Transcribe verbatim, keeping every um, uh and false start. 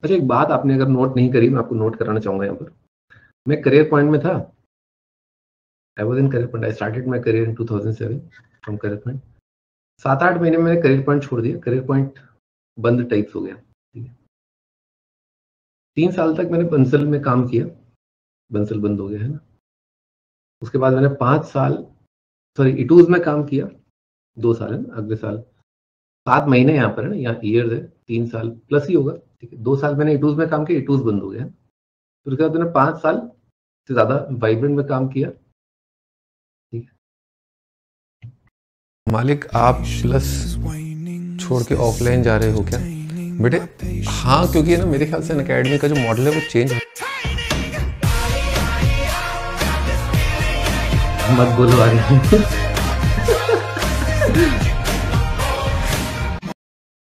अच्छा, एक बात आपने अगर नोट नहीं करी, मैं आपको नोट कराना चाहूंगा यहाँ पर। मैं करियर पॉइंट में था, I was in Career Point, I started my career in two thousand seven from Career Point. सात आठ महीने में मैंने करियर पॉइंट छोड़ दिया, करियर पॉइंट बंद टाइप्स हो गया। ठीक है, तीन साल तक मैंने बंसल में काम किया, बंसल बंद हो गया है ना। उसके बाद मैंने पांच साल सॉरी इटूज में काम किया, दो साल है ना, अगले साल सात महीने यहाँ पर है ना, यहाँ ईयर है, तीन साल प्लस ही होगा। ठीक है, दो साल मैंने इटूज में काम किया, इटूज बंद हो गया। फिर उसके बाद मैंने पांच साल से ज्यादा वाइब्रेंट में काम किया। ठीक है, मालिक आप प्लस छोड़ के ऑफलाइन जा रहे हो क्या बेटे? हाँ, क्योंकि ना मेरे ख्याल से अकेडमी का जो मॉडल है वो चेंज मत बोलो आ रही